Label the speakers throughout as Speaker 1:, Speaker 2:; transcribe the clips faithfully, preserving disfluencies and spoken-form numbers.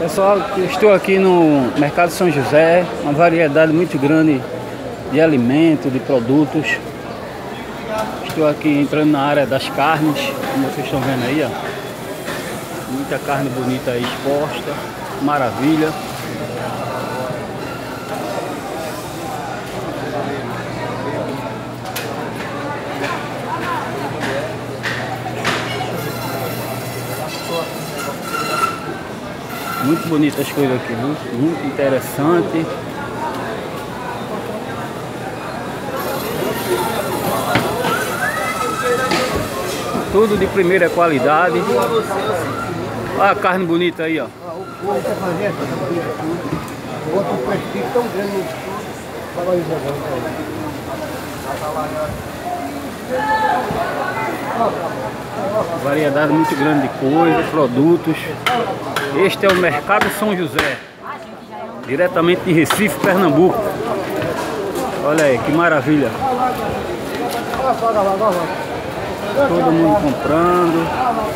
Speaker 1: Pessoal, estou aqui no Mercado São José, uma variedade muito grande de alimentos, de produtos. Estou aqui entrando na área das carnes, como vocês estão vendo aí, ó. Muita carne bonita aí exposta, maravilha. Muito bonitas as coisas aqui, muito, muito interessante. Tudo de primeira qualidade. Olha a carne bonita aí, ó. Variedade muito grande de coisas, produtos. Este é o Mercado São José, diretamente de Recife, Pernambuco. Olha aí, que maravilha. Todo mundo comprando.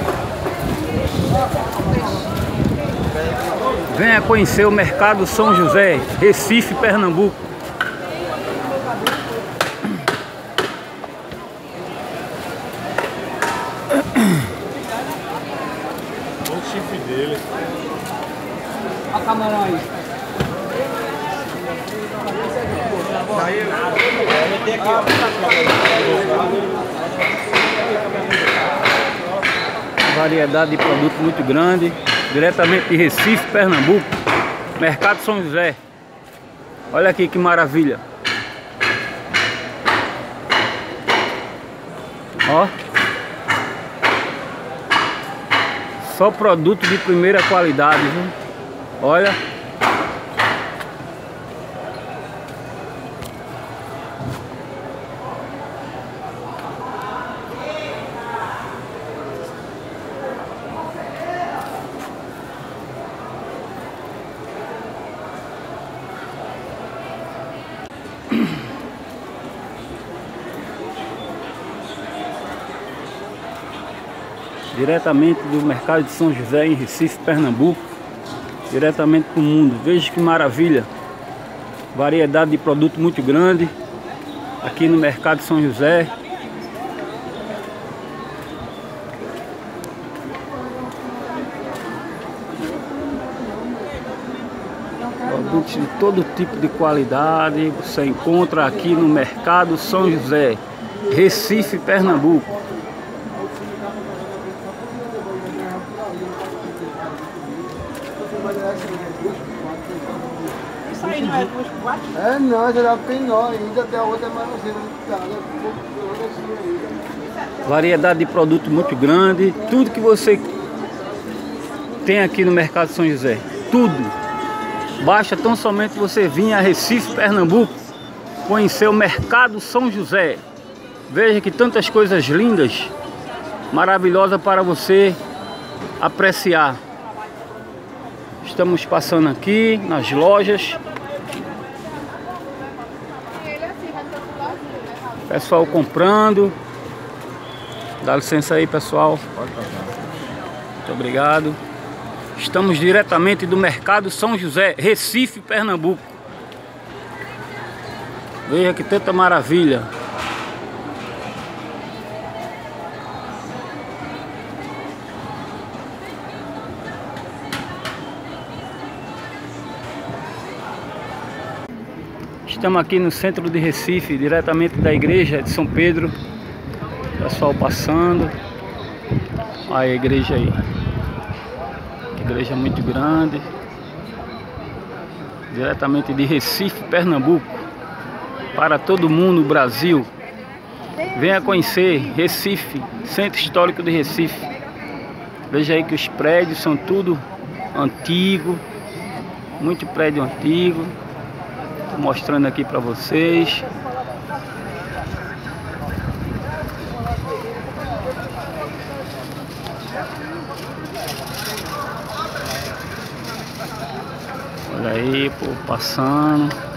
Speaker 1: Venha conhecer o Mercado São José, Recife, Pernambuco.
Speaker 2: O chifre dele.
Speaker 3: Olha o camarão aí.
Speaker 1: Variedade de produto muito grande, diretamente de Recife, Pernambuco. Mercado São José. Olha aqui que maravilha. Ó. Só produto de primeira qualidade, viu? Olha. Diretamente do Mercado de São José em Recife, Pernambuco, diretamente para o mundo. Veja que maravilha, variedade de produto muito grande aqui no Mercado de São José. Produtos de todo tipo de qualidade você encontra aqui no Mercado São José, Recife, Pernambuco.
Speaker 3: Isso aí não é duas quatro?
Speaker 4: É, não, já tem nó ainda, até a outra é mais
Speaker 1: Variedade de produto muito grande, tudo que você tem aqui no Mercado São José, tudo. Basta tão somente você vir a Recife, Pernambuco, conhecer o Mercado São José. Veja que tantas coisas lindas, maravilhosas para você apreciar. Estamos passando aqui nas lojas. Pessoal comprando. Dá licença aí, pessoal. Muito obrigado. Estamos diretamente do Mercado São José, Recife, Pernambuco. Veja que tanta maravilha. Estamos aqui no centro de Recife, diretamente da igreja de São Pedro. Pessoal passando. Olha a igreja aí. Igreja muito grande. Diretamente de Recife, Pernambuco. Para todo mundo, Brasil. Venha conhecer Recife, Centro Histórico de Recife. Veja aí que os prédios são tudo antigo. Muito prédio antigo. Mostrando aqui para vocês. Olha aí, pô, passando.